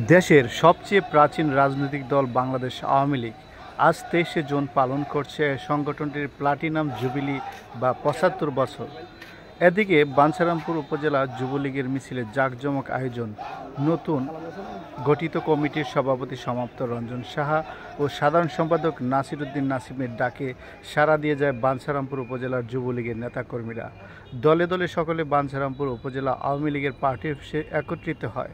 দেশের সবচেয়ে প্রাচীন রাজনৈতিক দল বাংলাদেশ আওয়ামী লীগ আজ 23শে জুন পালন করছে সংগঠনটির প্লাটিনাম জুবিলি বা ৭৫ বছর। এদিকে বাঞ্ছারামপুর উপজেলা যুবলীগের মিছিলে জাঁকজমক আয়োজন। নতুন গঠিত কমিটির সভাপতি সমাপ্ত রঞ্জন সাহা ও সাধারণ সম্পাদক নাসির উদ্দিন নাসিমের ডাকে সাড়া দিয়ে যায় বাঞ্ছারামপুর উপজেলার যুবলীগের নেতাকর্মীরা। দলে দলে সকলে বাঞ্ছারামপুর উপজেলা আওয়ামী লীগের পার্টি অফিসে একত্রিত হয়।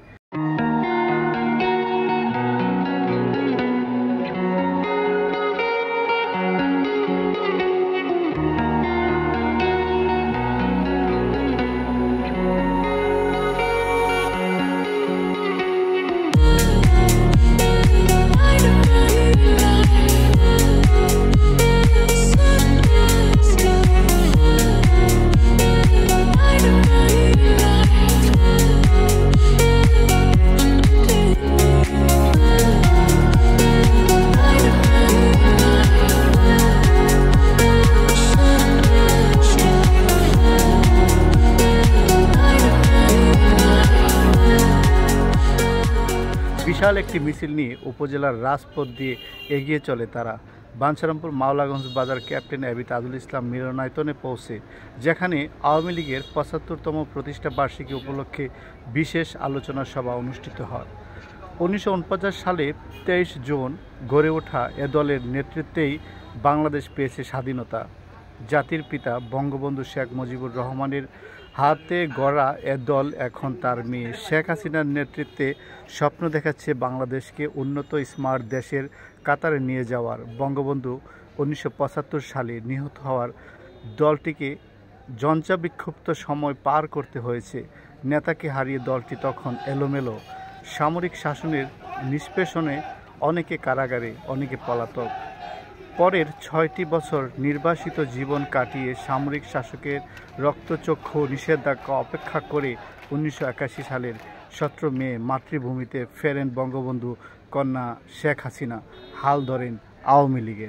বিশাল একটি মিছিল নিয়ে উপজেলার রাজপথ দিয়ে এগিয়ে চলে তারা। বাঞ্ছারামপুর মাওলাগঞ্জ বাজার ক্যাপ্টেন এবি তাজুল ইসলাম মিলনায়তনে পৌঁছে, যেখানে আওয়ামী লীগের ৭৫তম প্রতিষ্ঠা বার্ষিকী উপলক্ষে বিশেষ আলোচনা সভা অনুষ্ঠিত হয়। ১৯৪৯ সালে ২৩ জুন গড়ে ওঠা এ দলের নেতৃত্বেই বাংলাদেশ পেয়েছে স্বাধীনতা। জাতির পিতা বঙ্গবন্ধু শেখ মুজিবুর রহমানের হাতে গড়া এ দল এখন তার মেয়ে শেখ হাসিনার নেতৃত্বে স্বপ্ন দেখাচ্ছে বাংলাদেশকে উন্নত স্মার্ট দেশের কাতারে নিয়ে যাওয়ার। বঙ্গবন্ধু ১৯৭৫ সালে নিহত হওয়ার দলটিকে ঝঞ্ঝা-বিক্ষুব্ধ সময় পার করতে হয়েছে। নেতাকে হারিয়ে দলটি তখন এলোমেলো। সামরিক শাসনের নিষ্পেষণে অনেকে কারাগারে, অনেকে পলাতক। পরের ৬টি বছর নির্বাসিত জীবন কাটিয়ে সামরিক শাসকের রক্তচক্ষু নিষেধাজ্ঞা অপেক্ষা করে ১৯৮১ সালের ১৭ মে মাতৃভূমিতে ফেরেন বঙ্গবন্ধু কন্যা শেখ হাসিনা। হাল ধরেন আওয়ামী লীগের।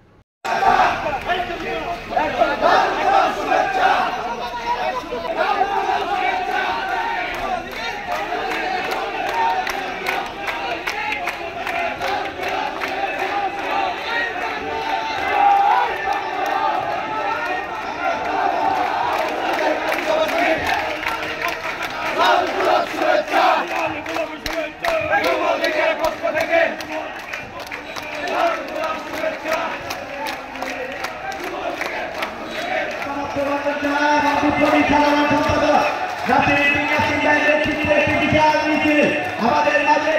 আমাদের মাঝে